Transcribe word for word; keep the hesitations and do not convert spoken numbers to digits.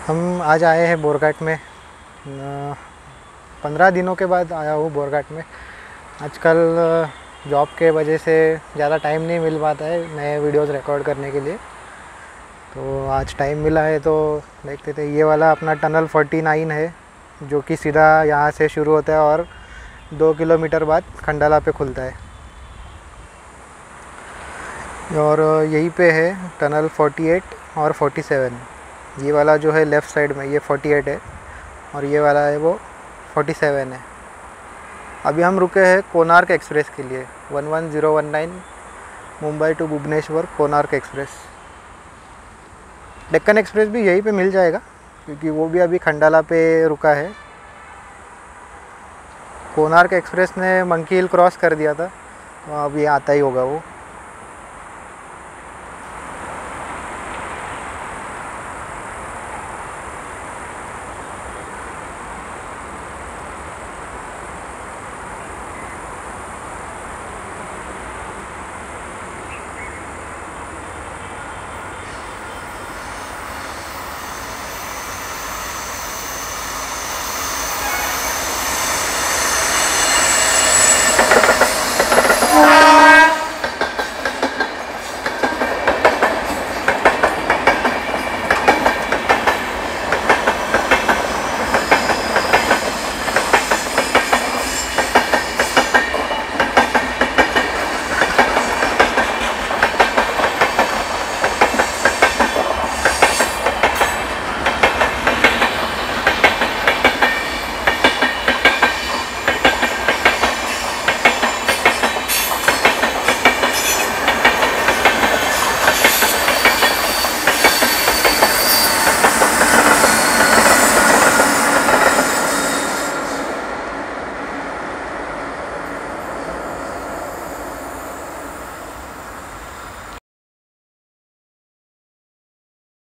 हम आज आए हैं बोरघाट में। पंद्रह दिनों के बाद आया हूँ बोरघाट में। आजकल जॉब के वजह से ज़्यादा टाइम नहीं मिल पाता है नए वीडियोस रिकॉर्ड करने के लिए, तो आज टाइम मिला है तो देखते थे। ये वाला अपना टनल उनचास है जो कि सीधा यहाँ से शुरू होता है और दो किलोमीटर बाद खंडाला पे खुलता है। और यहीं पे है टनल अड़तालीस और सैंतालीस। ये वाला जो है लेफ़्ट साइड में ये अड़तालीस है और ये वाला है वो सैंतालीस है। अभी हम रुके हैं कोणार्क एक्सप्रेस के लिए, one one zero one nine Mumbai to Bhubaneswar Konark express. Deccan express भी यहीं पे मिल जाएगा क्योंकि वो भी अभी खंडाला पे रुका है। कोणार्क एक्सप्रेस ने मंकी हिल क्रॉस कर दिया था तो अब ये आता ही होगा वो।